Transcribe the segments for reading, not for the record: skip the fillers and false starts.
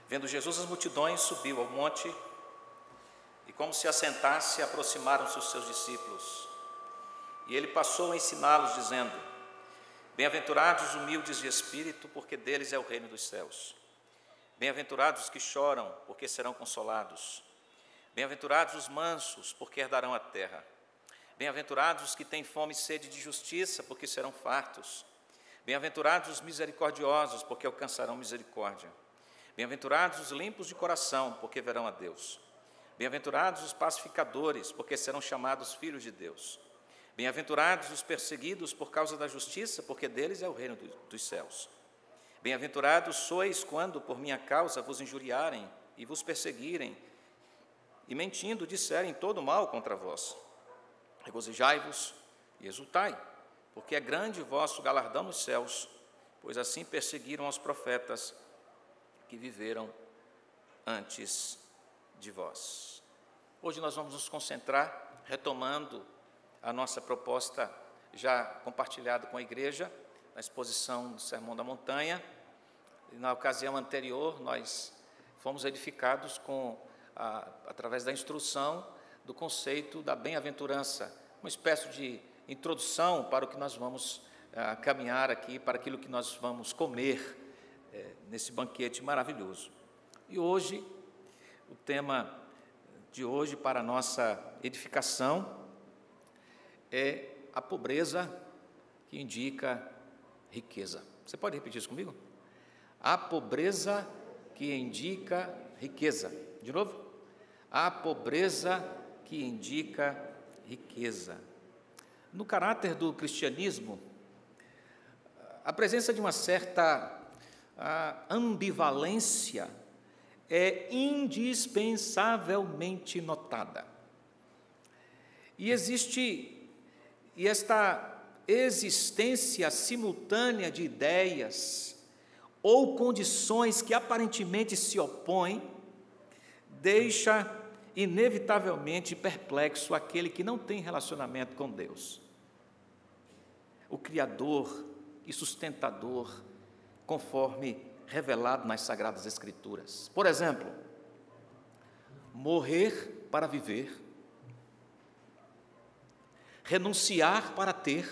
Vendo Jesus as multidões, subiu ao monte e, como se assentasse, aproximaram-se os seus discípulos. E ele passou a ensiná-los, dizendo: Bem-aventurados os humildes de espírito, porque deles é o reino dos céus. Bem-aventurados os que choram, porque serão consolados. Bem-aventurados os mansos, porque herdarão a terra. Bem-aventurados os que têm fome e sede de justiça, porque serão fartos. Bem-aventurados os misericordiosos, porque alcançarão misericórdia. Bem-aventurados os limpos de coração, porque verão a Deus. Bem-aventurados os pacificadores, porque serão chamados filhos de Deus. Bem-aventurados os perseguidos por causa da justiça, porque deles é o reino dos céus. Bem-aventurados sois quando, por minha causa, vos injuriarem e vos perseguirem, e mentindo disserem todo mal contra vós. Regozijai-vos e exultai, porque é grande o vosso galardão nos céus, pois assim perseguiram os profetas que viveram antes de vós. Hoje nós vamos nos concentrar, retomando a nossa proposta já compartilhada com a igreja, na exposição do Sermão da Montanha. E na ocasião anterior, nós fomos edificados através da instrução do conceito da bem-aventurança, uma espécie de introdução para o que nós vamos caminhar aqui, para aquilo que nós vamos comer nesse banquete maravilhoso. E hoje, o tema de hoje para a nossa edificação é a pobreza que indica riqueza. Você pode repetir isso comigo? A pobreza que indica riqueza. De novo? A pobreza que indica riqueza. No caráter do cristianismo, a presença de uma certa ambivalência é indispensavelmente notada. E esta existência simultânea de ideias ou condições que aparentemente se opõem, deixa inevitavelmente perplexo aquele que não tem relacionamento com Deus, o Criador e sustentador, conforme revelado nas Sagradas Escrituras. Por exemplo, morrer para viver, renunciar para ter,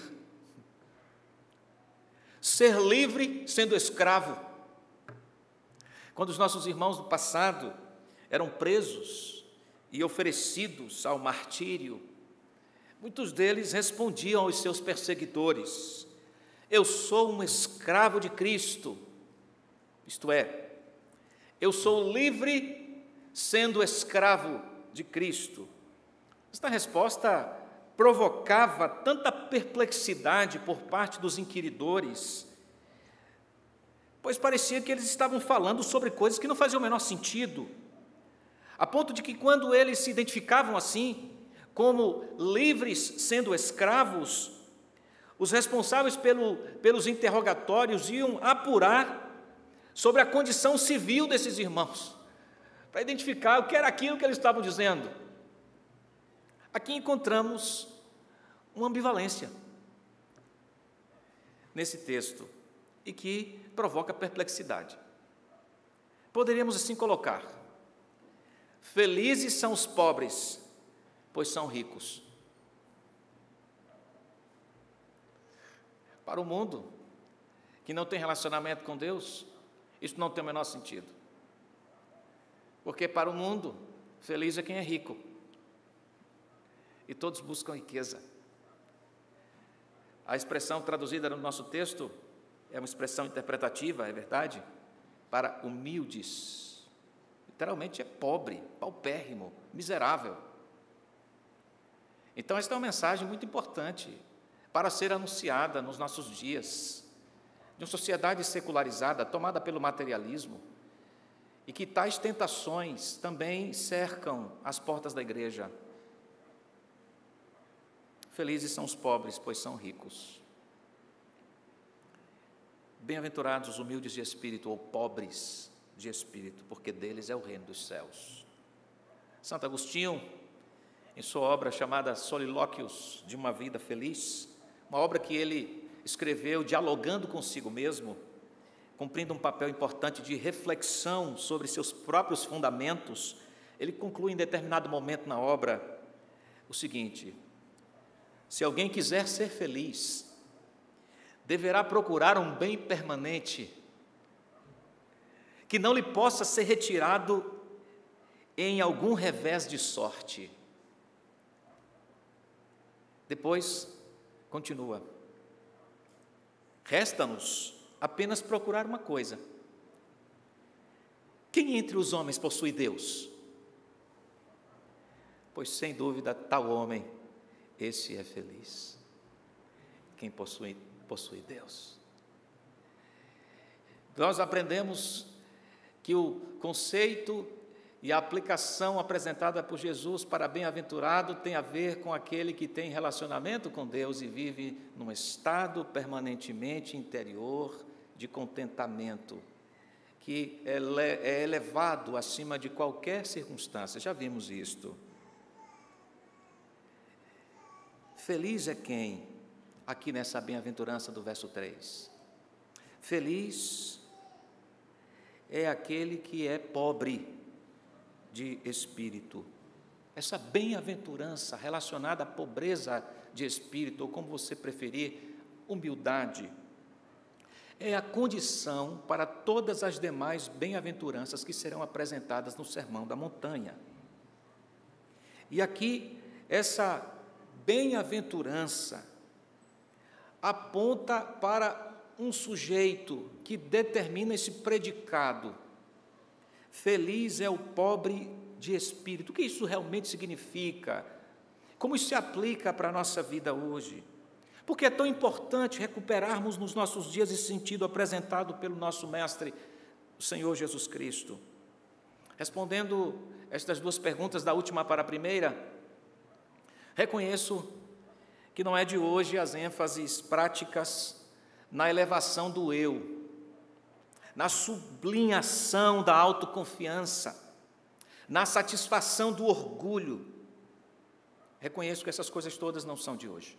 ser livre sendo escravo. Quando os nossos irmãos do passado eram presos e oferecidos ao martírio, muitos deles respondiam aos seus perseguidores: eu sou um escravo de Cristo, isto é, eu sou livre sendo escravo de Cristo. Esta resposta provocava tanta perplexidade por parte dos inquiridores, pois parecia que eles estavam falando sobre coisas que não faziam o menor sentido, a ponto de que quando eles se identificavam assim, como livres sendo escravos, os responsáveis pelos interrogatórios iam apurar sobre a condição civil desses irmãos, para identificar o que era aquilo que eles estavam dizendo. Aqui encontramos uma ambivalência nesse texto e que provoca perplexidade. Poderíamos assim colocar: felizes são os pobres, pois são ricos. Para o mundo que não tem relacionamento com Deus, isso não tem o menor sentido. Porque para o mundo, feliz é quem é rico. E todos buscam riqueza. A expressão traduzida no nosso texto é uma expressão interpretativa, é verdade, para humildes. Literalmente é pobre, paupérrimo, miserável. Então esta é uma mensagem muito importante para ser anunciada nos nossos dias, de uma sociedade secularizada, tomada pelo materialismo, e que tais tentações também cercam as portas da igreja. Felizes são os pobres, pois são ricos. Bem-aventurados os humildes de espírito, ou pobres de espírito, porque deles é o reino dos céus. Santo Agostinho, em sua obra chamada Solilóquios de uma Vida Feliz, uma obra que ele escreveu dialogando consigo mesmo, cumprindo um papel importante de reflexão sobre seus próprios fundamentos, ele conclui em determinado momento na obra o seguinte: se alguém quiser ser feliz, deverá procurar um bem permanente, que não lhe possa ser retirado em algum revés de sorte. Depois, continua: resta-nos apenas procurar uma coisa. Quem entre os homens possui Deus? Pois, sem dúvida, tal homem, esse é feliz. Quem possui Deus. Nós aprendemos que o conceito e a aplicação apresentada por Jesus para bem-aventurado tem a ver com aquele que tem relacionamento com Deus e vive num estado permanentemente interior de contentamento, que é elevado acima de qualquer circunstância. Já vimos isto. Feliz é quem, aqui nessa bem-aventurança do verso 3, feliz é aquele que é pobre de espírito. Essa bem-aventurança relacionada à pobreza de espírito, ou como você preferir, humildade, é a condição para todas as demais bem-aventuranças que serão apresentadas no Sermão da Montanha. E aqui, essa bem-aventurança aponta para um sujeito que determina esse predicado: feliz é o pobre de espírito. O que isso realmente significa? Como isso se aplica para a nossa vida hoje? Porque é tão importante recuperarmos nos nossos dias esse sentido apresentado pelo nosso Mestre, o Senhor Jesus Cristo. Respondendo estas duas perguntas, da última para a primeira, reconheço que não é de hoje as ênfases práticas na elevação do eu, na sublinhação da autoconfiança, na satisfação do orgulho. Reconheço que essas coisas todas não são de hoje.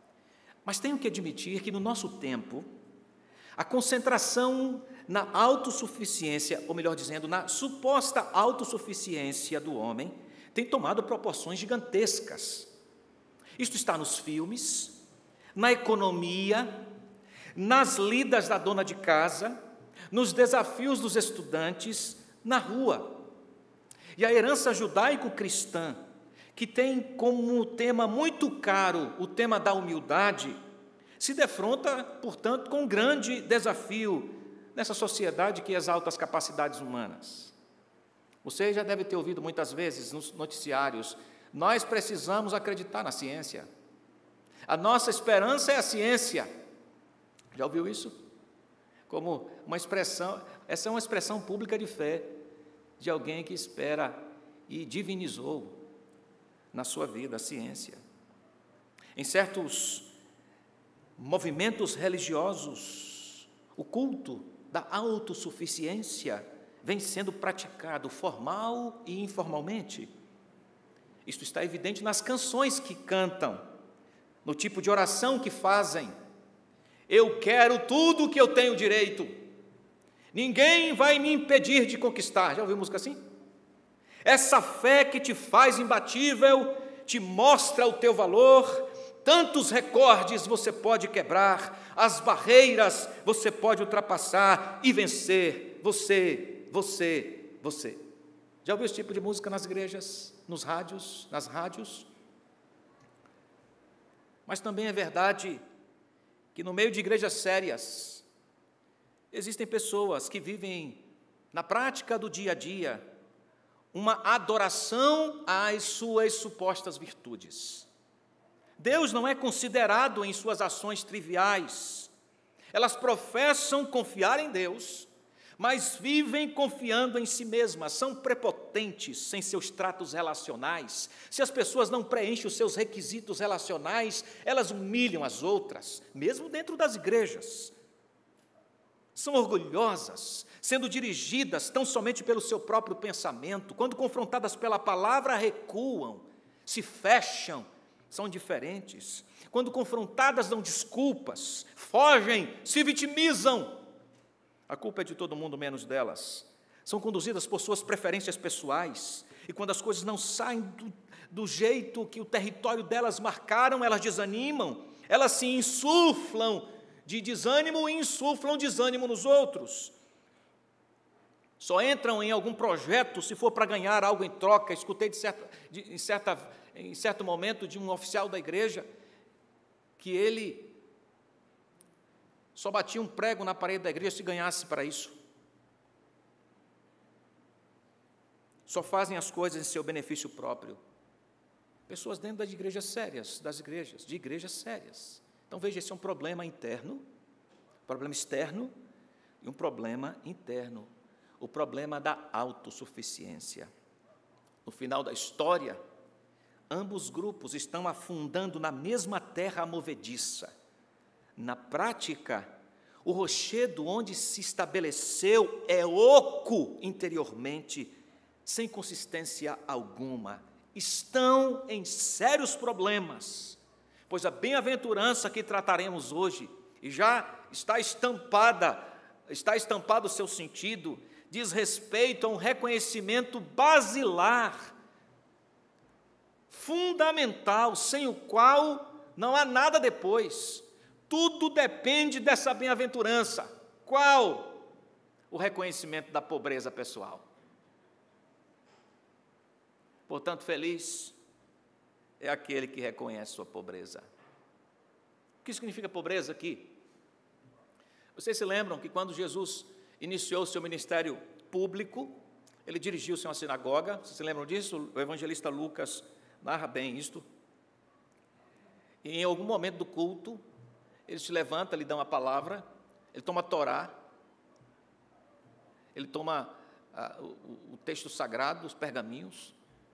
Mas tenho que admitir que no nosso tempo, a concentração na autossuficiência, ou melhor dizendo, na suposta autossuficiência do homem, tem tomado proporções gigantescas. Isto está nos filmes, na economia, nas lidas da dona de casa, nos desafios dos estudantes, na rua. E a herança judaico-cristã, que tem como tema muito caro o tema da humildade, se defronta, portanto, com um grande desafio nessa sociedade que exalta as capacidades humanas. Você já deve ter ouvido muitas vezes nos noticiários: nós precisamos acreditar na ciência. A nossa esperança é a ciência. Já ouviu isso? Como uma expressão, essa é uma expressão pública de fé de alguém que espera e divinizou na sua vida a ciência. Em certos movimentos religiosos, o culto da autossuficiência vem sendo praticado formal e informalmente. Isto está evidente nas canções que cantam, no tipo de oração que fazem. Eu quero tudo o que eu tenho direito, ninguém vai me impedir de conquistar. Já ouviu música assim? Essa fé que te faz imbatível, te mostra o teu valor, tantos recordes você pode quebrar, as barreiras você pode ultrapassar e vencer, você. Já ouviu esse tipo de música nas igrejas, nas rádios? Mas também é verdade que no meio de igrejas sérias, existem pessoas que vivem na prática do dia a dia uma adoração às suas supostas virtudes. Deus não é considerado em suas ações triviais. Elas professam confiar em Deus, mas vivem confiando em si mesmas, são prepotentes em seus tratos relacionais. Se as pessoas não preenchem os seus requisitos relacionais, elas humilham as outras, mesmo dentro das igrejas. São orgulhosas, sendo dirigidas tão somente pelo seu próprio pensamento. Quando confrontadas pela palavra, recuam, se fecham, são diferentes. Quando confrontadas, dão desculpas, fogem, se vitimizam. A culpa é de todo mundo menos delas. São conduzidas por suas preferências pessoais, e quando as coisas não saem do jeito que o território delas marcaram, elas desanimam, elas se insuflam de desânimo e insuflam desânimo nos outros. Só entram em algum projeto se for para ganhar algo em troca. Escutei em certo momento de um oficial da igreja que ele só batia um prego na parede da igreja se ganhasse para isso. Só fazem as coisas em seu benefício próprio. Pessoas dentro das igrejas sérias, de igrejas sérias. Então veja, esse é um problema interno, um problema externo e um problema interno. O problema da autossuficiência. No final da história, ambos grupos estão afundando na mesma terra movediça. Na prática, o rochedo onde se estabeleceu é oco interiormente, sem consistência alguma. Estão em sérios problemas, pois a bem-aventurança que trataremos hoje, e já está estampado o seu sentido, diz respeito a um reconhecimento basilar, fundamental, sem o qual não há nada depois. Tudo depende dessa bem-aventurança. Qual? O reconhecimento da pobreza pessoal. Portanto, feliz é aquele que reconhece sua pobreza. O que significa pobreza aqui? Vocês se lembram que quando Jesus iniciou o seu ministério público, ele dirigiu-se a uma sinagoga. Vocês se lembram disso? O evangelista Lucas narra bem isto. E em algum momento do culto, ele se levanta, lhe dá uma palavra, ele toma a Torá, ele toma o texto sagrado, os pergaminhos,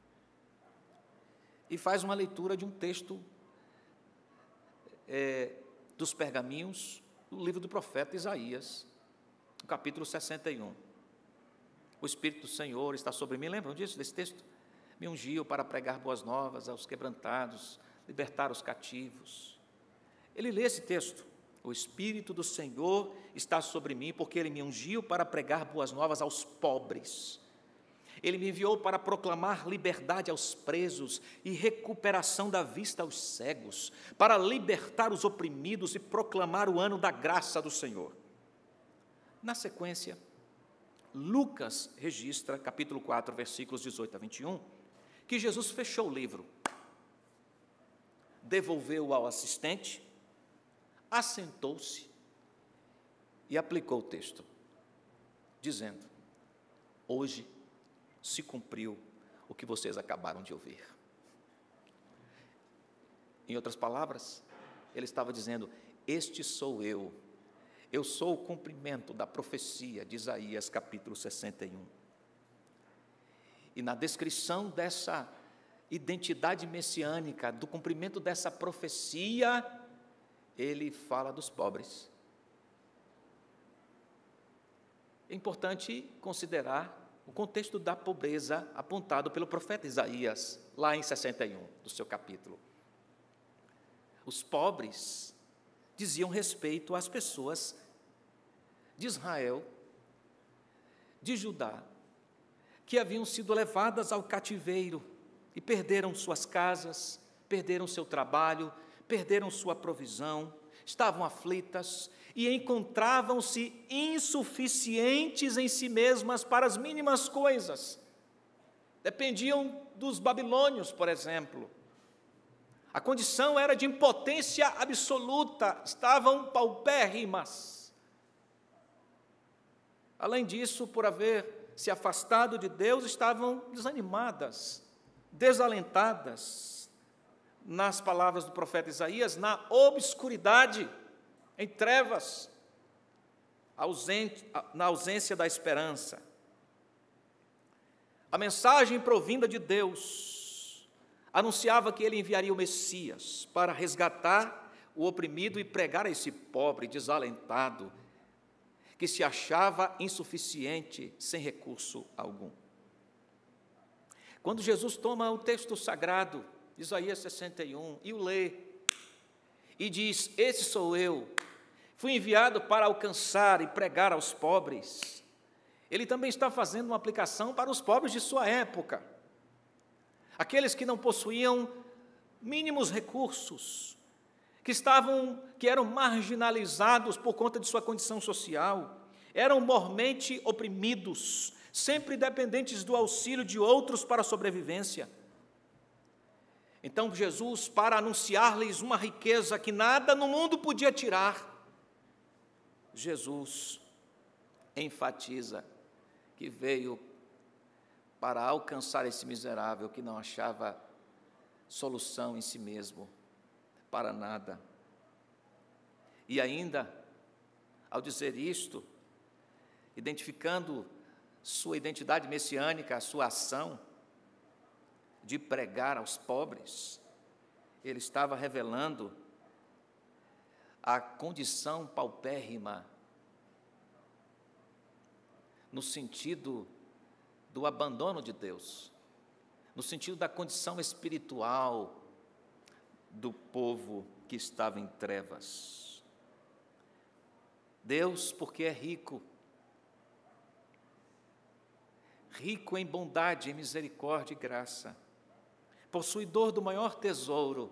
e faz uma leitura de um texto dos pergaminhos do livro do profeta Isaías, no capítulo 61. O Espírito do Senhor está sobre mim. Lembram disso, desse texto? Me ungiu para pregar boas novas aos quebrantados, libertar os cativos. Ele lê esse texto. O Espírito do Senhor está sobre mim, porque Ele me ungiu para pregar boas novas aos pobres. Ele me enviou para proclamar liberdade aos presos e recuperação da vista aos cegos, para libertar os oprimidos e proclamar o ano da graça do Senhor. Na sequência, Lucas registra, capítulo 4, versículos 18 a 21, que Jesus fechou o livro, devolveu-o ao assistente, assentou-se e aplicou o texto, dizendo: hoje se cumpriu o que vocês acabaram de ouvir. Em outras palavras, ele estava dizendo: este sou eu sou o cumprimento da profecia de Isaías capítulo 61. E na descrição dessa identidade messiânica, do cumprimento dessa profecia, ele fala dos pobres. É importante considerar o contexto da pobreza apontado pelo profeta Isaías, lá em 61, do seu capítulo. Os pobres diziam respeito às pessoas de Israel, de Judá, que haviam sido levadas ao cativeiro e perderam suas casas, perderam seu trabalho, perderam sua provisão, estavam aflitas e encontravam-se insuficientes em si mesmas para as mínimas coisas. Dependiam dos babilônios, por exemplo. A condição era de impotência absoluta, estavam paupérrimas. Além disso, por haver se afastado de Deus, estavam desanimadas, desalentadas, nas palavras do profeta Isaías, na obscuridade, em trevas, na ausência da esperança. A mensagem provinda de Deus anunciava que Ele enviaria o Messias para resgatar o oprimido e pregar a esse pobre desalentado, que se achava insuficiente, sem recurso algum. Quando Jesus toma o texto sagrado, Isaías 61, e o lê, e diz: esse sou eu, fui enviado para alcançar e pregar aos pobres, ele também está fazendo uma aplicação para os pobres de sua época, aqueles que não possuíam mínimos recursos, que eram marginalizados por conta de sua condição social, eram mormente oprimidos, sempre dependentes do auxílio de outros para a sobrevivência. Então Jesus, para anunciar-lhes uma riqueza que nada no mundo podia tirar, Jesus enfatiza que veio para alcançar esse miserável que não achava solução em si mesmo, para nada. E ainda, ao dizer isto, identificando sua identidade messiânica, a sua ação de pregar aos pobres, ele estava revelando a condição paupérrima, no sentido do abandono de Deus, no sentido da condição espiritual do povo que estava em trevas. Deus, porque é rico em bondade, em misericórdia e graça, possuidor do maior tesouro,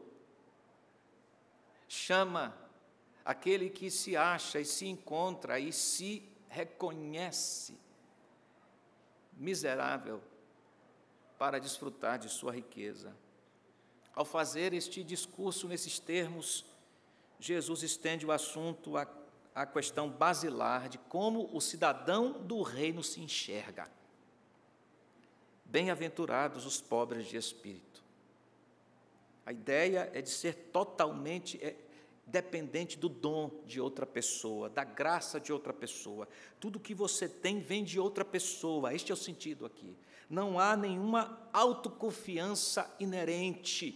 chama aquele que se acha e se encontra e se reconhece miserável para desfrutar de sua riqueza. Ao fazer este discurso nesses termos, Jesus estende o assunto à questão basilar de como o cidadão do reino se enxerga. Bem-aventurados os pobres de espírito. A ideia é de ser totalmente dependente do dom de outra pessoa, da graça de outra pessoa. Tudo que você tem vem de outra pessoa, este é o sentido aqui. Não há nenhuma autoconfiança inerente.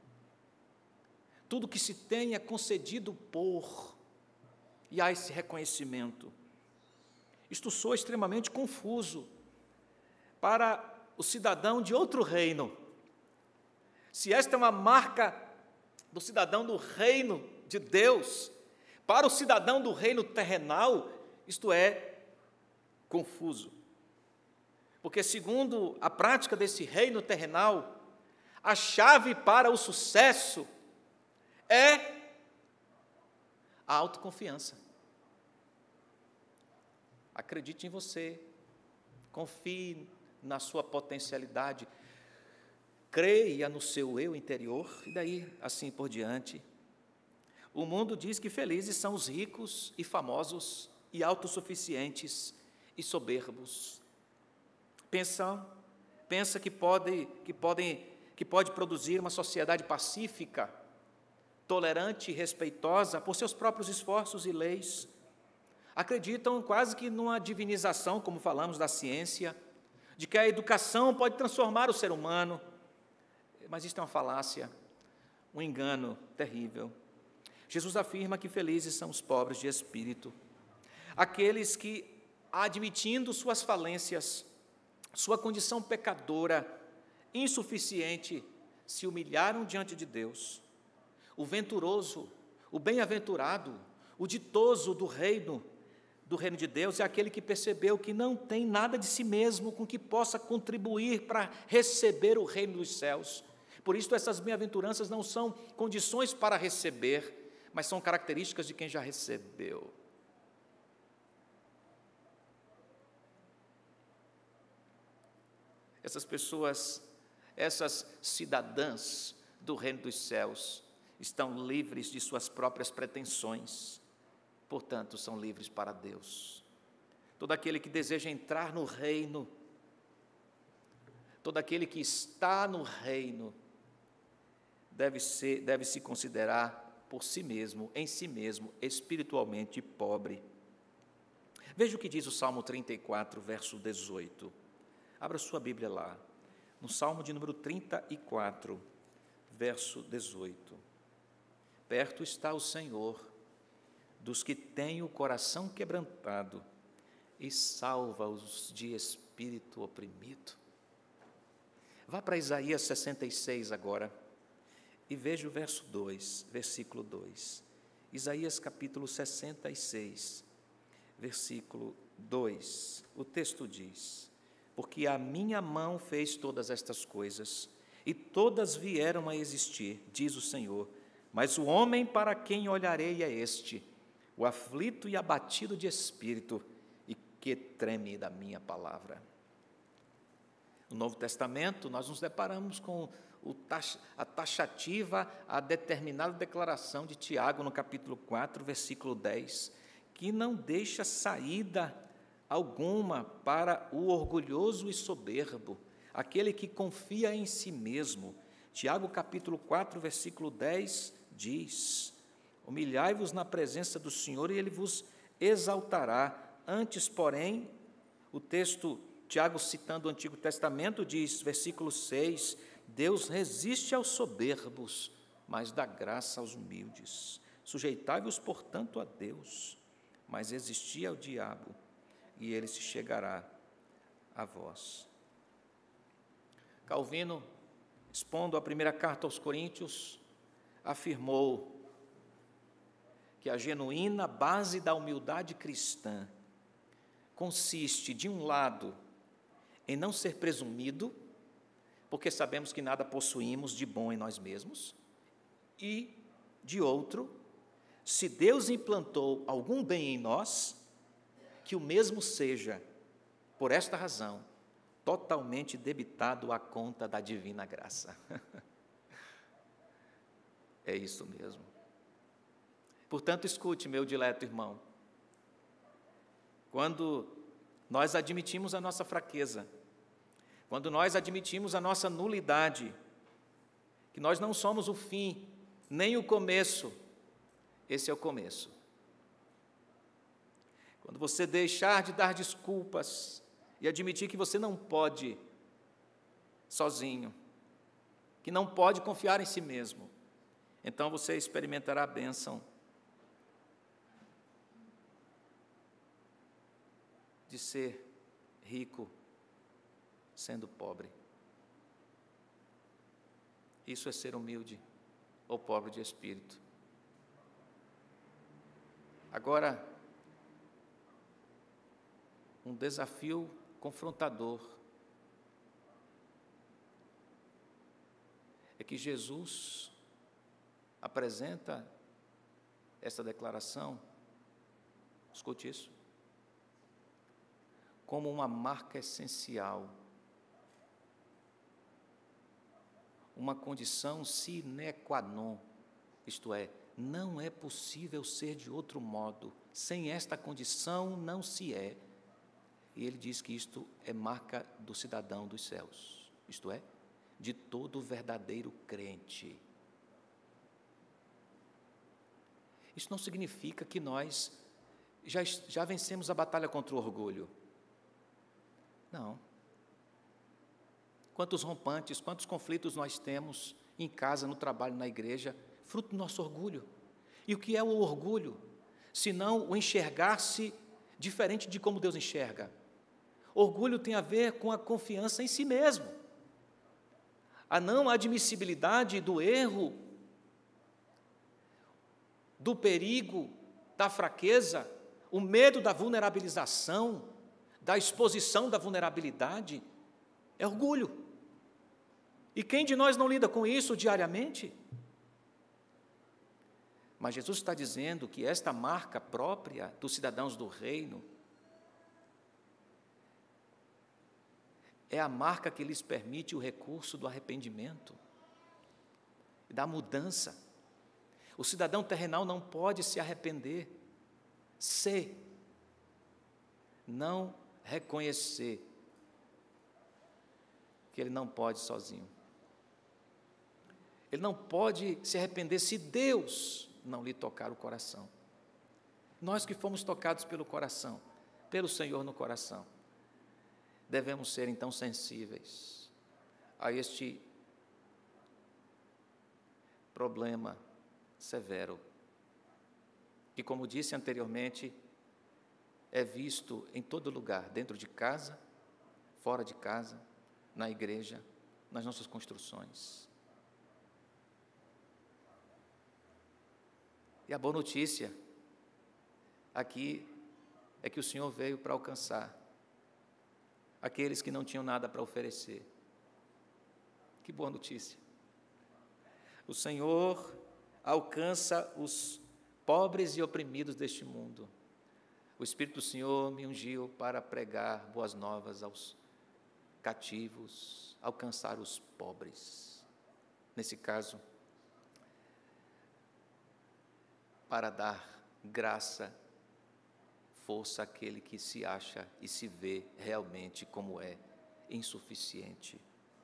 Tudo que se tem é concedido por, e há esse reconhecimento. Isto soa extremamente confuso para o cidadão de outro reino. Se esta é uma marca do cidadão do reino de Deus, para o cidadão do reino terrenal, isto é confuso. Porque, segundo a prática desse reino terrenal, a chave para o sucesso é a autoconfiança. Acredite em você, confie na sua potencialidade, creia no seu eu interior, e daí assim por diante. O mundo diz que felizes são os ricos e famosos e autossuficientes e soberbos. Pensa que pode produzir uma sociedade pacífica, tolerante e respeitosa por seus próprios esforços e leis. Acreditam quase que numa divinização, como falamos da ciência, de que a educação pode transformar o ser humano. Mas isto é uma falácia, um engano terrível. Jesus afirma que felizes são os pobres de espírito, aqueles que, admitindo suas falências, sua condição pecadora, insuficiente, se humilharam diante de Deus. O venturoso, o bem-aventurado, o ditoso do reino de Deus é aquele que percebeu que não tem nada de si mesmo com que possa contribuir para receber o reino dos céus. Por isso, essas bem-aventuranças não são condições para receber, mas são características de quem já recebeu. Essas pessoas, essas cidadãs do reino dos céus, estão livres de suas próprias pretensões, portanto, são livres para Deus. Todo aquele que deseja entrar no reino, todo aquele que está no reino, deve se considerar por si mesmo, em si mesmo, espiritualmente pobre. Veja o que diz o Salmo 34, verso 18. Abra sua Bíblia lá, no Salmo de número 34, verso 18. Perto está o Senhor dos que têm o coração quebrantado e salva-os de espírito oprimido. Vá para Isaías 66 agora e veja o verso 2, versículo 2. Isaías capítulo 66, versículo 2. O texto diz: porque a minha mão fez todas estas coisas, e todas vieram a existir, diz o Senhor, mas o homem para quem olharei é este, o aflito e abatido de espírito, e que treme da minha palavra. No Novo Testamento, nós nos deparamos com a taxativa, a determinada declaração de Tiago, no capítulo 4, versículo 10, que não deixa saída alguma para o orgulhoso e soberbo, aquele que confia em si mesmo. Tiago, capítulo 4, versículo 10, diz: humilhai-vos na presença do Senhor e Ele vos exaltará. Antes, porém, o texto, Tiago citando o Antigo Testamento, diz, versículo 6, Deus resiste aos soberbos, mas dá graça aos humildes. Sujeitai-vos, portanto, a Deus, mas resisti ao diabo, e ele se chegará a vós. Calvino, expondo a primeira carta aos Coríntios, afirmou que a genuína base da humildade cristã consiste, de um lado, em não ser presumido, porque sabemos que nada possuímos de bom em nós mesmos, e, de outro, se Deus implantou algum bem em nós, que o mesmo seja, por esta razão, totalmente debitado à conta da divina graça. É isso mesmo. Portanto, escute, meu dileto irmão, quando nós admitimos a nossa fraqueza, quando nós admitimos a nossa nulidade, que nós não somos o fim, nem o começo, esse é o começo. Quando você deixar de dar desculpas e admitir que você não pode sozinho, que não pode confiar em si mesmo, então você experimentará a bênção de ser rico sendo pobre. Isso é ser humilde ou pobre de espírito. Agora, um desafio confrontador é que Jesus apresenta essa declaração, escute isso, como uma marca essencial, uma condição sine qua non, isto é, não é possível ser de outro modo, sem esta condição não se é. E ele diz que isto é marca do cidadão dos céus, isto é, de todo verdadeiro crente. Isso não significa que nós já vencemos a batalha contra o orgulho. Não. Quantos rompantes, quantos conflitos nós temos em casa, no trabalho, na igreja, fruto do nosso orgulho. E o que é o orgulho? Senão o enxergar-se diferente de como Deus enxerga. Orgulho tem a ver com a confiança em si mesmo. A não admissibilidade do erro, do perigo, da fraqueza, o medo da vulnerabilização, da exposição da vulnerabilidade, é orgulho. E quem de nós não lida com isso diariamente? Mas Jesus está dizendo que esta marca própria dos cidadãos do reino é a marca que lhes permite o recurso do arrependimento, da mudança. O cidadão terrenal não pode se arrepender se não reconhecer que ele não pode sozinho. Ele não pode se arrepender se Deus não lhe tocar o coração. Nós que fomos tocados pelo coração, pelo Senhor no coração, devemos ser então sensíveis a este problema severo, que, como disse anteriormente, é visto em todo lugar, dentro de casa, fora de casa, na igreja, nas nossas construções. E a boa notícia aqui é que o Senhor veio para alcançar aqueles que não tinham nada para oferecer. Que boa notícia! O Senhor alcança os pobres e oprimidos deste mundo. O Espírito do Senhor me ungiu para pregar boas novas aos cativos, alcançar os pobres. Nesse caso, para dar graça, força àquele que se acha e se vê realmente como é, insuficiente.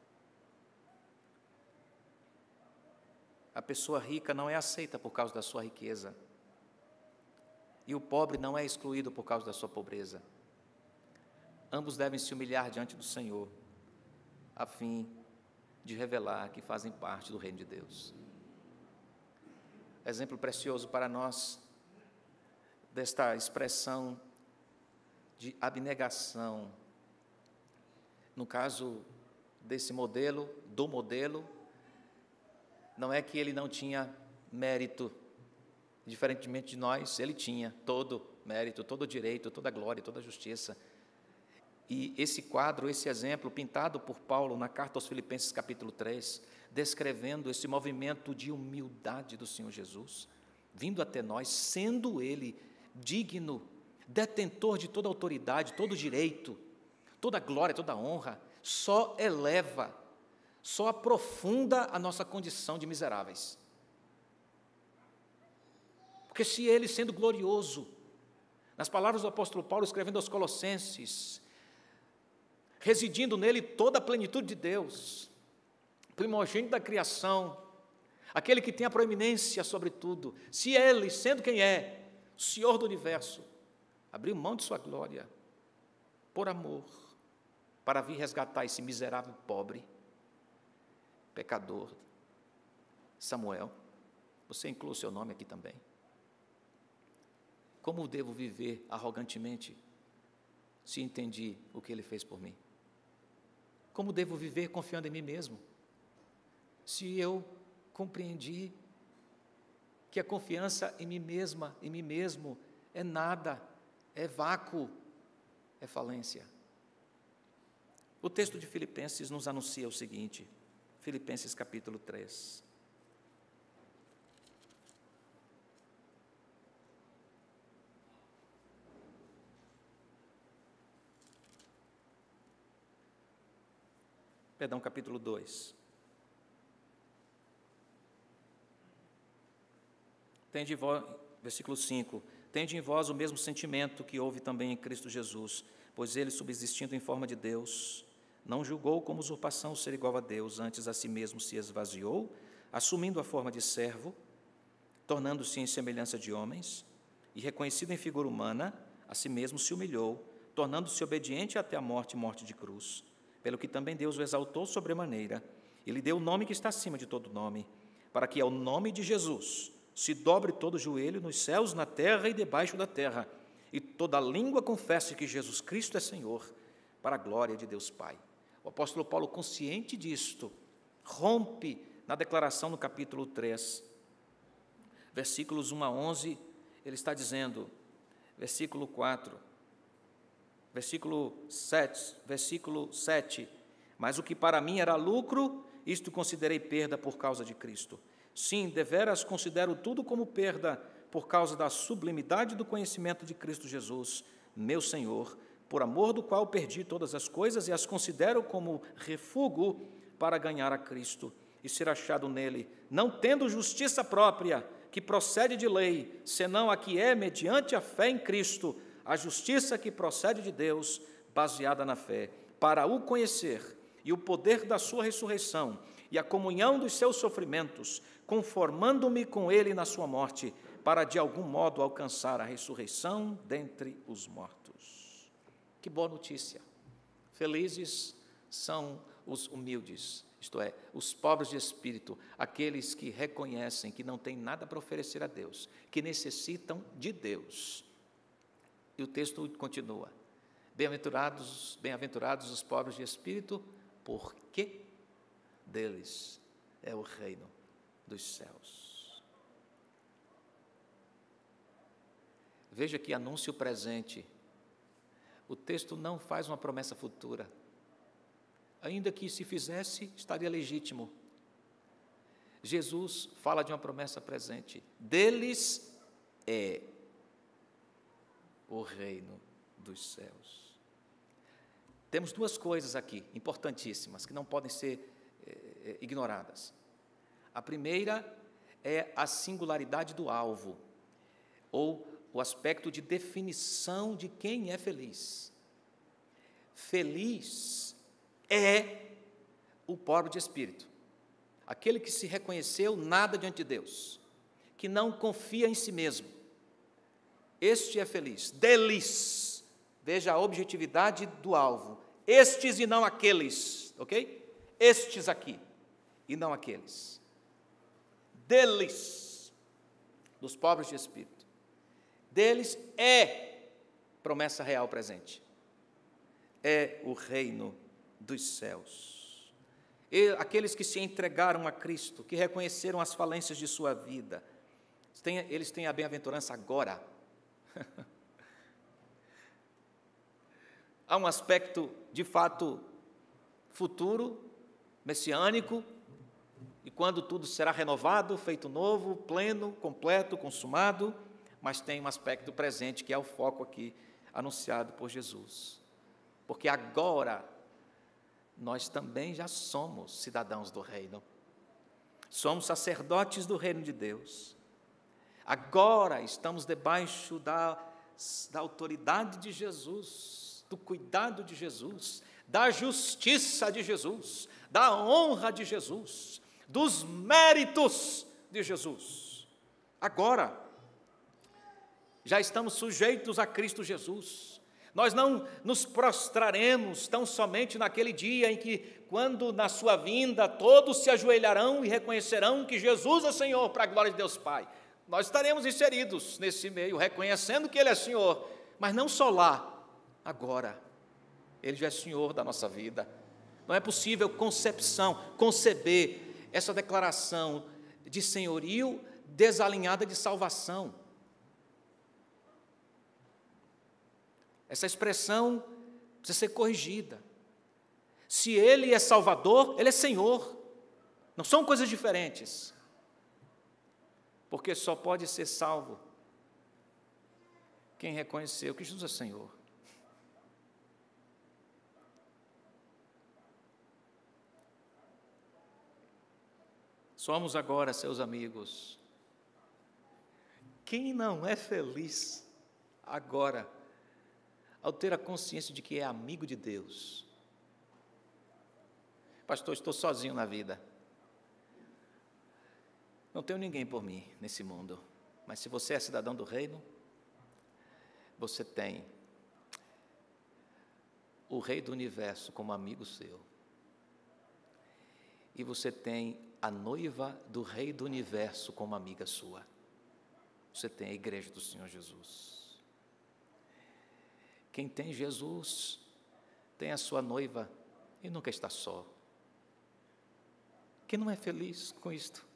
A pessoa rica não é aceita por causa da sua riqueza. E o pobre não é excluído por causa da sua pobreza. Ambos devem se humilhar diante do Senhor, a fim de revelar que fazem parte do reino de Deus. Exemplo precioso para nós desta expressão de abnegação. No caso desse modelo, não é que ele não tinha mérito, diferentemente de nós, ele tinha todo mérito, todo direito, toda glória, toda justiça. E esse quadro, esse exemplo, pintado por Paulo na carta aos Filipenses capítulo 3, descrevendo esse movimento de humildade do Senhor Jesus, vindo até nós, sendo Ele digno, detentor de toda autoridade, todo direito, toda glória, toda honra, só eleva, só aprofunda a nossa condição de miseráveis. Porque se Ele, sendo glorioso, nas palavras do apóstolo Paulo, escrevendo aos Colossenses, residindo nele toda a plenitude de Deus, primogênito da criação, aquele que tem a proeminência sobre tudo, se Ele, sendo quem é, o Senhor do universo, abriu mão de sua glória, por amor, para vir resgatar esse miserável pobre, pecador, Samuel, você inclui o seu nome aqui também. Como devo viver arrogantemente, se entendi o que Ele fez por mim? Como devo viver confiando em mim mesmo, se eu compreendi que a confiança em mim mesma, em mim mesmo, é nada, é vácuo, é falência? O texto de Filipenses nos anuncia o seguinte, Filipenses capítulo 3. Perdão, capítulo 2. Versículo 5. Tende em vós o mesmo sentimento que houve também em Cristo Jesus, pois ele, subsistindo em forma de Deus, não julgou como usurpação ser igual a Deus, antes a si mesmo se esvaziou, assumindo a forma de servo, tornando-se em semelhança de homens, e reconhecido em figura humana, a si mesmo se humilhou, tornando-se obediente até a morte, morte de cruz. Pelo que também Deus o exaltou sobremaneira, e lhe deu o nome que está acima de todo nome, para que ao nome de Jesus se dobre todo o joelho nos céus, na terra e debaixo da terra, e toda língua confesse que Jesus Cristo é Senhor, para a glória de Deus Pai. O apóstolo Paulo, consciente disto, rompe na declaração no capítulo 3, versículos 1 a 11, ele está dizendo, versículo 4, versículo 7, mas o que para mim era lucro, isto considerei perda por causa de Cristo. Sim, deveras considero tudo como perda por causa da sublimidade do conhecimento de Cristo Jesus, meu Senhor, por amor do qual perdi todas as coisas e as considero como refúgio para ganhar a Cristo e ser achado nele, não tendo justiça própria, que procede de lei, senão a que é mediante a fé em Cristo, a justiça que procede de Deus, baseada na fé, para o conhecer e o poder da sua ressurreição e a comunhão dos seus sofrimentos, conformando-me com ele na sua morte, para de algum modo alcançar a ressurreição dentre os mortos. Que boa notícia! Felizes são os humildes, isto é, os pobres de espírito, aqueles que reconhecem que não têm nada para oferecer a Deus, que necessitam de Deus. E o texto continua, bem-aventurados os pobres de espírito, porque deles é o reino dos céus. Veja que anúncio presente. O texto não faz uma promessa futura. Ainda que se fizesse, estaria legítimo. Jesus fala de uma promessa presente. Deles é o reino dos céus. Temos duas coisas aqui, importantíssimas, que não podem ser ignoradas. A primeira é a singularidade do alvo, ou o aspecto de definição de quem é feliz. Feliz é o pobre de espírito, aquele que se reconheceu nada diante de Deus, que não confia em si mesmo. Este é feliz. Deles, veja a objetividade do alvo. Estes e não aqueles, ok? Estes aqui e não aqueles. Deles, dos pobres de espírito. Deles é promessa real presente. É o reino dos céus. E aqueles que se entregaram a Cristo, que reconheceram as falências de sua vida, eles têm a bem-aventurança agora. Há um aspecto, de fato, futuro, messiânico, e quando tudo será renovado, feito novo, pleno, completo, consumado, mas tem um aspecto presente, que é o foco aqui, anunciado por Jesus. Porque agora, nós também já somos cidadãos do reino. Somos sacerdotes do reino de Deus. Agora estamos debaixo da autoridade de Jesus, do cuidado de Jesus, da justiça de Jesus, da honra de Jesus, dos méritos de Jesus. Agora, já estamos sujeitos a Cristo Jesus. Nós não nos prostraremos tão somente naquele dia em que, quando na sua vinda, todos se ajoelharão e reconhecerão que Jesus é Senhor, para a glória de Deus Pai. Nós estaremos inseridos nesse meio, reconhecendo que Ele é Senhor, mas não só lá, agora. Ele já é Senhor da nossa vida. Não é possível conceber essa declaração de senhorio desalinhada de salvação. Essa expressão precisa ser corrigida. Se Ele é Salvador, Ele é Senhor. Não são coisas diferentes. Porque só pode ser salvo quem reconheceu que Jesus é Senhor. Somos agora seus amigos. Quem não é feliz agora, ao ter a consciência de que é amigo de Deus? Pastor, estou sozinho na vida. Não tenho ninguém por mim nesse mundo. Mas se você é cidadão do reino, você tem o Rei do Universo como amigo seu. E você tem a noiva do Rei do Universo como amiga sua. Você tem a igreja do Senhor Jesus. Quem tem Jesus, tem a sua noiva e nunca está só. Quem não é feliz com isto?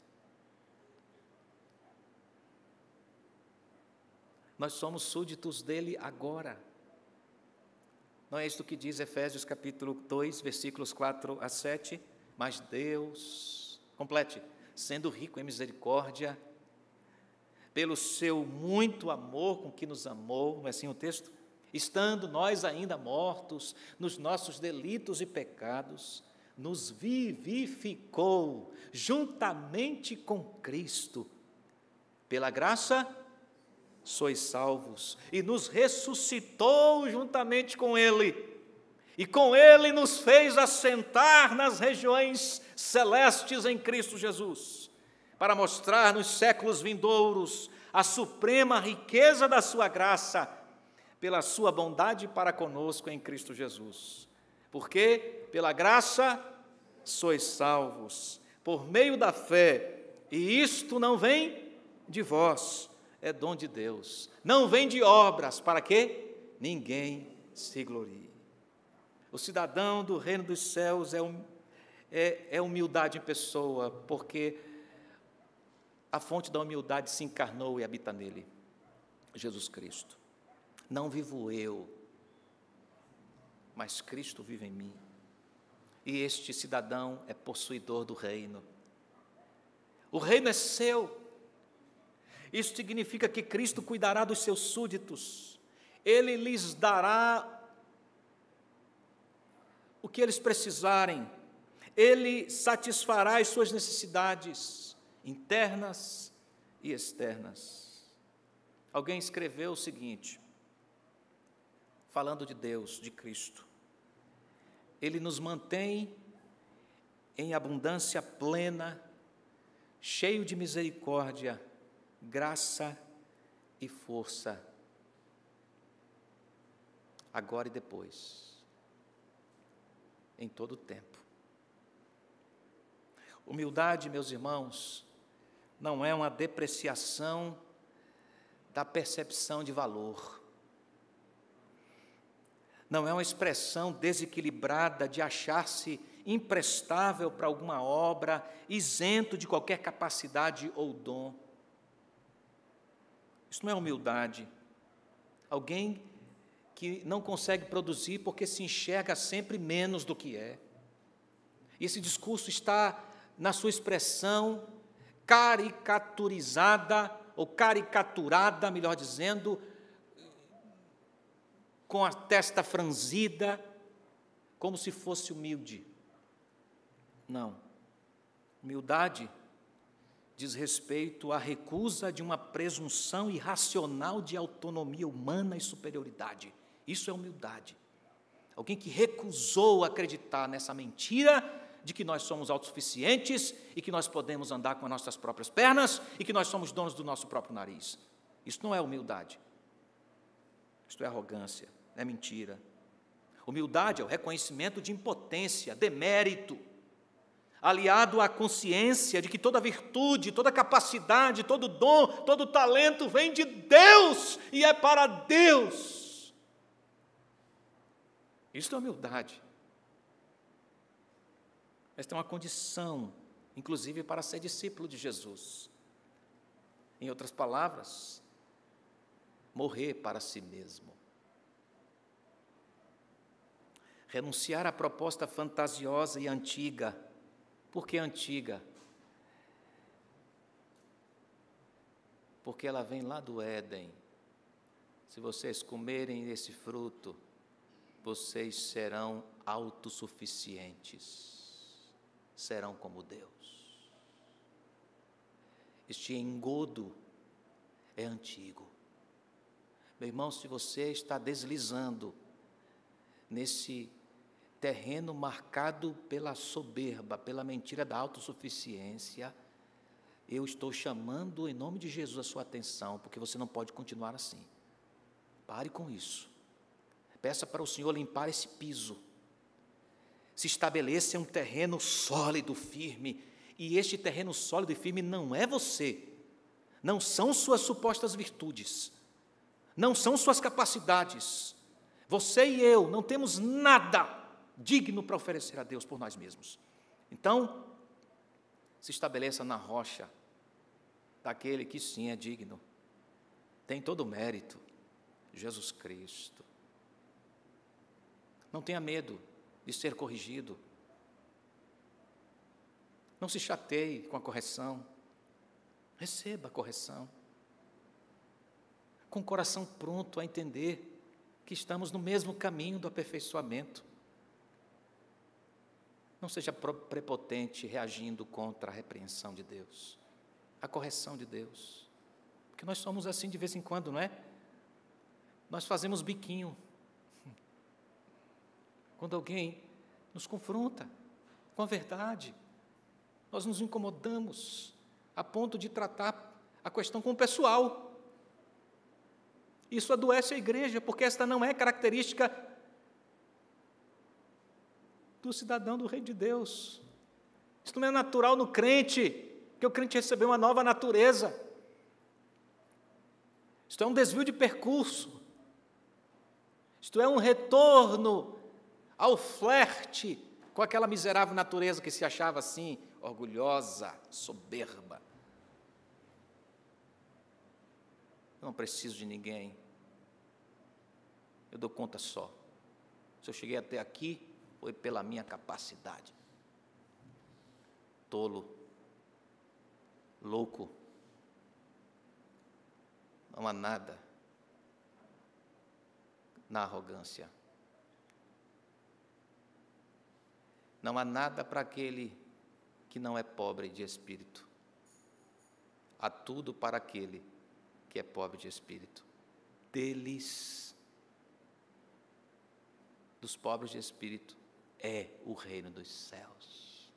Nós somos súditos dele agora. Não é isto que diz Efésios capítulo 2, versículos 4 a 7? Mas Deus, complete, sendo rico em misericórdia, pelo seu muito amor com que nos amou, não é assim o texto? Estando nós ainda mortos nos nossos delitos e pecados, nos vivificou juntamente com Cristo. Pela graça, sois salvos, e nos ressuscitou juntamente com Ele, e com Ele nos fez assentar nas regiões celestes em Cristo Jesus, para mostrar nos séculos vindouros a suprema riqueza da sua graça, pela sua bondade para conosco em Cristo Jesus. Porque pela graça sois salvos, por meio da fé, e isto não vem de vós, é dom de Deus, não vem de obras, para que ninguém se glorie. O cidadão do reino dos céus é humildade em pessoa, porque a fonte da humildade se encarnou e habita nele, Jesus Cristo. não vivo eu, mas Cristo vive em mim. E este cidadão é possuidor do reino. O reino é seu. Isso significa que Cristo cuidará dos seus súditos. Ele lhes dará o que eles precisarem. Ele satisfará as suas necessidades internas e externas. Alguém escreveu o seguinte, falando de Deus, de Cristo: Ele nos mantém em abundância plena, cheio de misericórdia, graça e força, agora e depois, em todo o tempo. Humildade, meus irmãos, não é uma depreciação da percepção de valor. Não é uma expressão desequilibrada de achar-se imprestável para alguma obra, isento de qualquer capacidade ou dom. Isso não é humildade. Alguém que não consegue produzir porque se enxerga sempre menos do que é. E esse discurso está na sua expressão caricaturizada, ou caricaturada, melhor dizendo, com a testa franzida, como se fosse humilde. Não. Humildade diz respeito à recusa de uma presunção irracional de autonomia humana e superioridade. Isso é humildade. Alguém que recusou acreditar nessa mentira de que nós somos autossuficientes e que nós podemos andar com as nossas próprias pernas e que nós somos donos do nosso próprio nariz. Isso não é humildade. Isto é arrogância, é mentira. Humildade é o reconhecimento de impotência, demérito, aliado à consciência de que toda virtude, toda capacidade, todo dom, todo talento vem de Deus e é para Deus. Isso é humildade. Esta é uma condição, inclusive, para ser discípulo de Jesus. Em outras palavras, morrer para si mesmo. Renunciar à proposta fantasiosa e antiga. Por que antiga? Porque ela vem lá do Éden. Se vocês comerem esse fruto, vocês serão autossuficientes. Serão como Deus. Este engodo é antigo. Meu irmão, se você está deslizando nesse terreno marcado pela soberba, pela mentira da autossuficiência, eu estou chamando em nome de Jesus a sua atenção, porque você não pode continuar assim. Pare com isso. Peça para o Senhor limpar esse piso. Se estabeleça um terreno sólido, firme, e este terreno sólido e firme não é você, não são suas supostas virtudes, não são suas capacidades. Você e eu não temos nada digno para oferecer a Deus por nós mesmos. Então, se estabeleça na rocha daquele que sim é digno, tem todo o mérito, Jesus Cristo. Não tenha medo de ser corrigido. Não se chateie com a correção. Receba a correção. Com o coração pronto a entender que estamos no mesmo caminho do aperfeiçoamento. Não seja prepotente reagindo contra a repreensão de Deus, a correção de Deus. Porque nós somos assim de vez em quando, não é? Nós fazemos biquinho. Quando alguém nos confronta com a verdade, nós nos incomodamos a ponto de tratar a questão como pessoal. Isso adoece a igreja, porque esta não é característica do cidadão do reino de Deus. Isso não é natural no crente, porque o crente recebeu uma nova natureza. Isto é um desvio de percurso. Isto é um retorno ao flerte com aquela miserável natureza que se achava assim, orgulhosa, soberba. Não preciso de ninguém. eu dou conta só. Se eu cheguei até aqui, foi pela minha capacidade. Tolo, louco, não há nada na arrogância. Não há nada para aquele que não é pobre de espírito. Há tudo para aquele que é pobre de espírito. Deles, dos pobres de espírito, é o reino dos céus.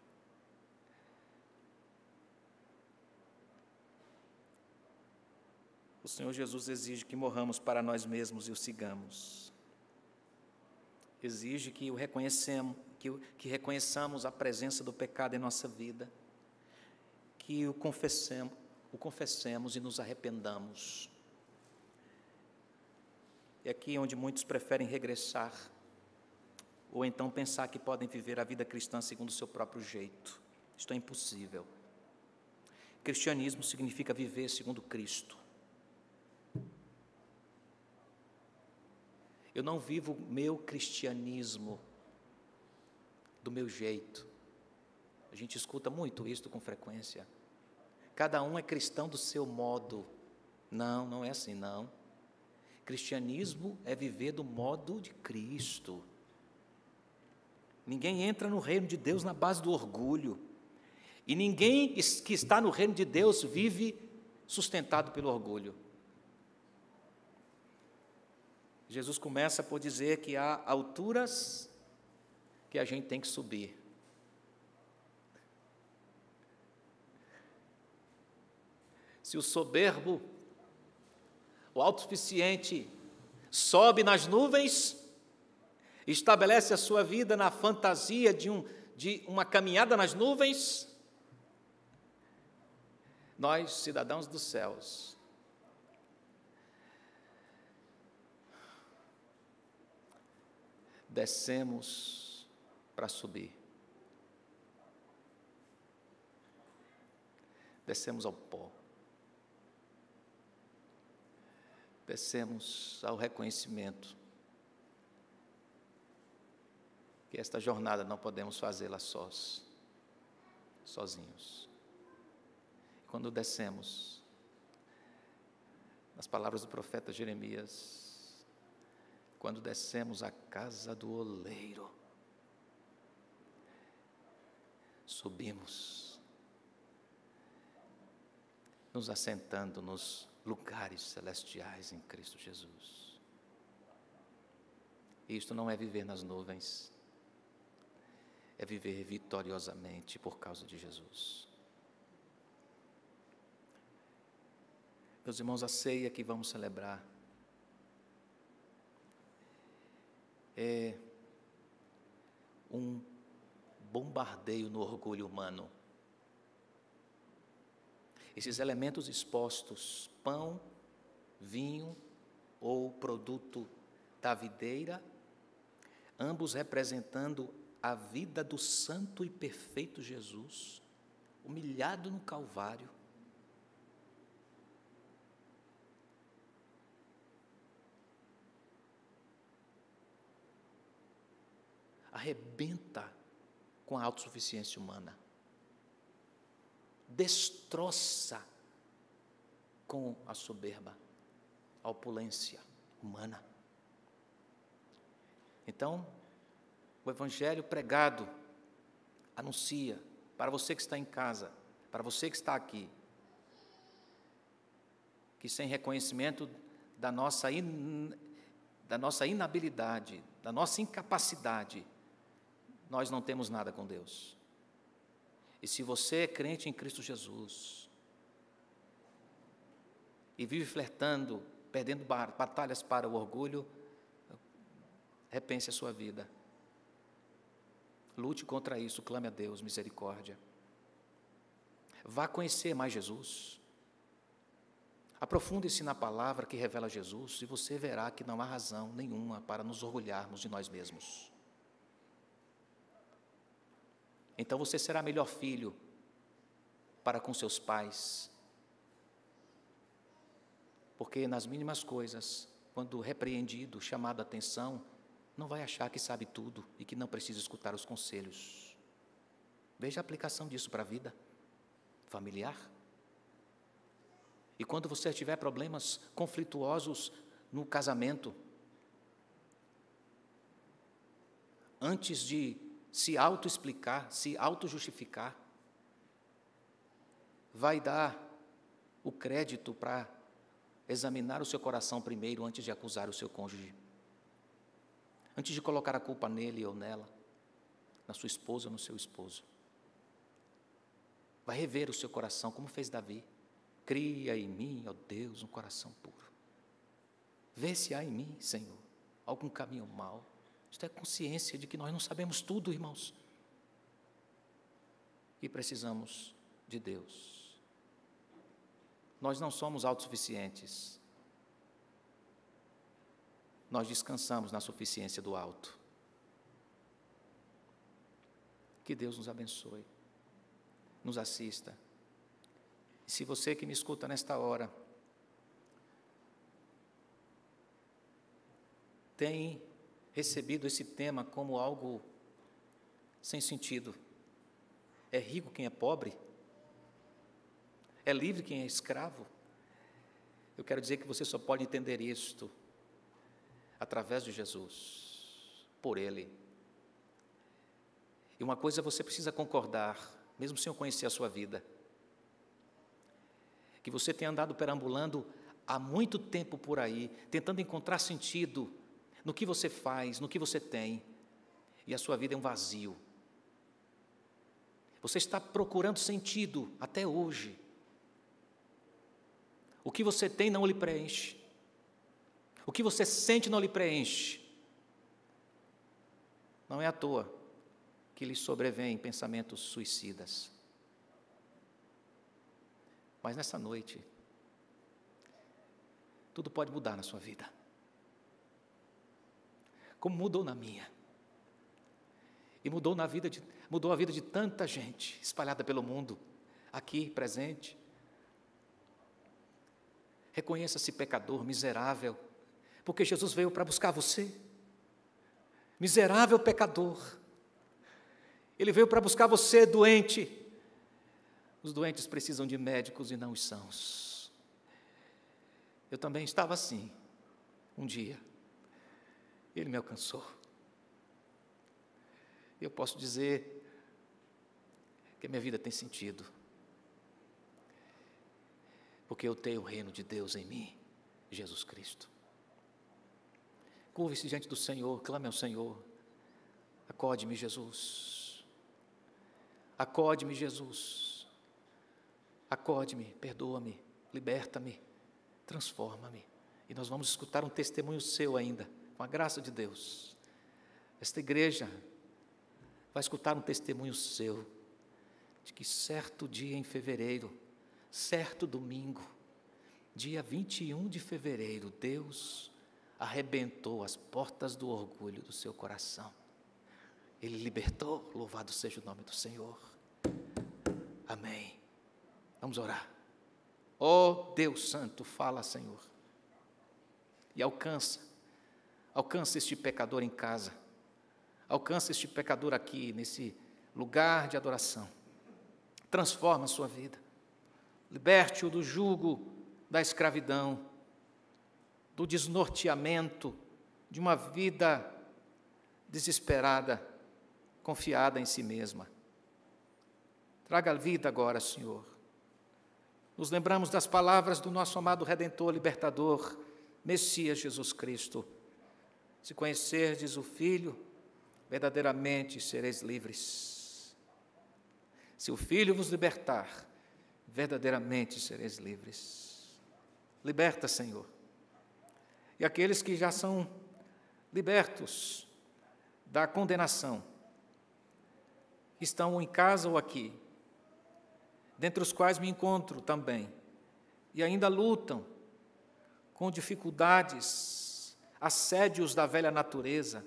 O Senhor Jesus exige que morramos para nós mesmos e o sigamos. Exige que reconheçamos a presença do pecado em nossa vida, que o confessemos e nos arrependamos. É aqui onde muitos preferem regressar, ou então pensar que podem viver a vida cristã segundo o seu próprio jeito. Isto é impossível. Cristianismo significa viver segundo Cristo. Eu não vivo meu cristianismo do meu jeito. A gente escuta muito isso com frequência. Cada um é cristão do seu modo. Não, não é assim, não. Cristianismo é viver do modo de Cristo. Ninguém entra no reino de Deus na base do orgulho. E ninguém que está no reino de Deus vive sustentado pelo orgulho. Jesus começa por dizer que há alturas que a gente tem que subir. Se o soberbo, o autossuficiente, sobe nas nuvens, estabelece a sua vida na fantasia de uma caminhada nas nuvens, nós, cidadãos dos céus, descemos para subir. Descemos ao pó. Descemos ao reconhecimento que esta jornada não podemos fazê-la sozinhos. E quando descemos, nas palavras do profeta Jeremias, quando descemos à casa do oleiro, subimos, nos assentando nos lugares celestiais em Cristo Jesus. Isto não é viver nas nuvens, é viver vitoriosamente por causa de Jesus. Meus irmãos, a ceia que vamos celebrar é um bombardeio no orgulho humano. Esses elementos expostos, pão, vinho ou produto da videira, ambos representando a vida do santo e perfeito Jesus, humilhado no Calvário. Arrebenta com a autossuficiência humana, destroça com a soberba, a opulência humana. Então, o Evangelho pregado anuncia para você que está em casa, para você que está aqui, que sem reconhecimento da nossa inabilidade, da nossa incapacidade, nós não temos nada com Deus. E se você é crente em Cristo Jesus e vive flertando, perdendo batalhas para o orgulho, repense a sua vida. Lute contra isso, clame a Deus misericórdia. Vá conhecer mais Jesus. Aprofunde-se na palavra que revela Jesus e você verá que não há razão nenhuma para nos orgulharmos de nós mesmos. Então você será melhor filho para com seus pais, porque nas mínimas coisas quando repreendido, chamado a atenção, não vai achar que sabe tudo e que não precisa escutar os conselhos. Veja a aplicação disso para a vida familiar. E quando você tiver problemas conflituosos no casamento, antes de se auto-explicar, se auto-justificar, vai dar o crédito para examinar o seu coração primeiro antes de acusar o seu cônjuge. Antes de colocar a culpa nele ou nela, na sua esposa ou no seu esposo. Vai rever o seu coração, como fez Davi. Cria em mim, ó Deus, um coração puro. Vê se há em mim, Senhor, algum caminho mau. Isto é consciência de que nós não sabemos tudo, irmãos. E precisamos de Deus. Nós não somos autossuficientes. Nós descansamos na suficiência do alto. Que Deus nos abençoe, nos assista. E se você que me escuta nesta hora tem recebido esse tema como algo sem sentido, é rico quem é pobre, é livre quem é escravo, eu quero dizer que você só pode entender isto através de Jesus, por Ele. E uma coisa você precisa concordar, mesmo sem eu conhecer a sua vida, que você tem andado perambulando há muito tempo por aí, tentando encontrar sentido no que você faz, no que você tem, e a sua vida é um vazio. Você está procurando sentido até hoje. O que você tem não lhe preenche. O que você sente não lhe preenche. Não é à toa que lhe sobrevêm pensamentos suicidas. Mas nessa noite, tudo pode mudar na sua vida. Como mudou na minha. E mudou a vida de tanta gente espalhada pelo mundo, aqui presente. Reconheça-se pecador, miserável, porque Jesus veio para buscar você. Miserável pecador. Ele veio para buscar você, doente. Os doentes precisam de médicos e não os sãos. Eu também estava assim, um dia. Ele me alcançou. Eu posso dizer que a minha vida tem sentido, porque eu tenho o reino de Deus em mim, Jesus Cristo. Curve-se diante do Senhor, clame ao Senhor. Acode-me, Jesus. Acode-me, Jesus. Acode-me, perdoa-me, liberta-me, transforma-me. E nós vamos escutar um testemunho seu ainda, com a graça de Deus. Esta igreja vai escutar um testemunho seu, de que certo dia em fevereiro, certo domingo, dia 21 de fevereiro, Deus arrebentou as portas do orgulho do seu coração. Ele libertou, louvado seja o nome do Senhor. Amém. Vamos orar. Oh Deus Santo, fala, Senhor, e alcança este pecador em casa, alcança este pecador aqui, nesse lugar de adoração, transforma a sua vida, liberte-o do jugo da escravidão, do desnorteamento de uma vida desesperada, confiada em si mesma. Traga vida agora, Senhor. Nos lembramos das palavras do nosso amado Redentor, Libertador, Messias Jesus Cristo. Se conhecerdes o Filho, verdadeiramente sereis livres. Se o Filho vos libertar, verdadeiramente sereis livres. Liberta, Senhor. E aqueles que já são libertos da condenação, estão em casa ou aqui, dentre os quais me encontro também, e ainda lutam com dificuldades, assédios da velha natureza,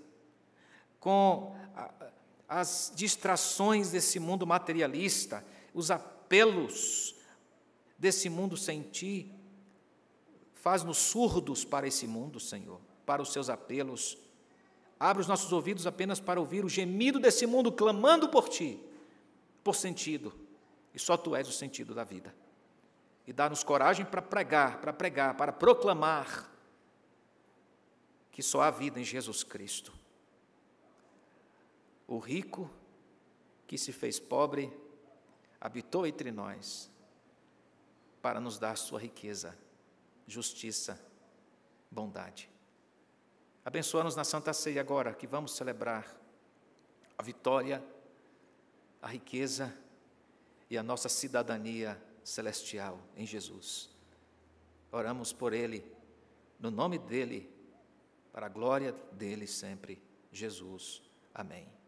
com as distrações desse mundo materialista, os apelos desse mundo sem ti, Faz-nos surdos para esse mundo, Senhor, para os seus apelos. Abre os nossos ouvidos apenas para ouvir o gemido desse mundo clamando por Ti, por sentido. E só Tu és o sentido da vida. E dá-nos coragem para pregar, para proclamar que só há vida em Jesus Cristo. O rico que se fez pobre habitou entre nós para nos dar sua riqueza, justiça, bondade. Abençoa-nos na Santa Ceia agora, que vamos celebrar a vitória, a riqueza e a nossa cidadania celestial em Jesus. Oramos por Ele, no nome dEle, para a glória dEle sempre, Jesus. Amém.